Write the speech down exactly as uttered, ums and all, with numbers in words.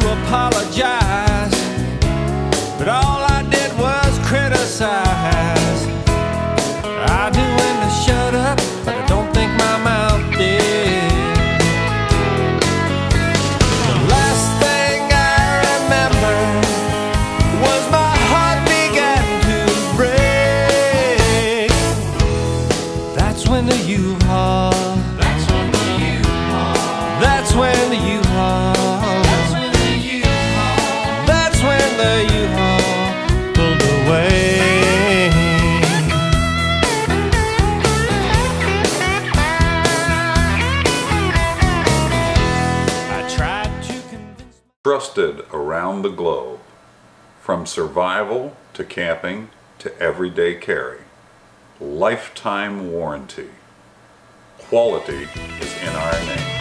apologize, but all I did was criticize. I knew when to shut up, but I don't think my mouth did. The last thing I remember was my heart began to break. That's when the U-Haul, that's when the U-Haul, that's when the U-Haul, that's when the U-Haul, that's when the U-Haul pulled away. Trusted around the globe, from survival to camping to everyday carry. Lifetime warranty. Quality is in our name.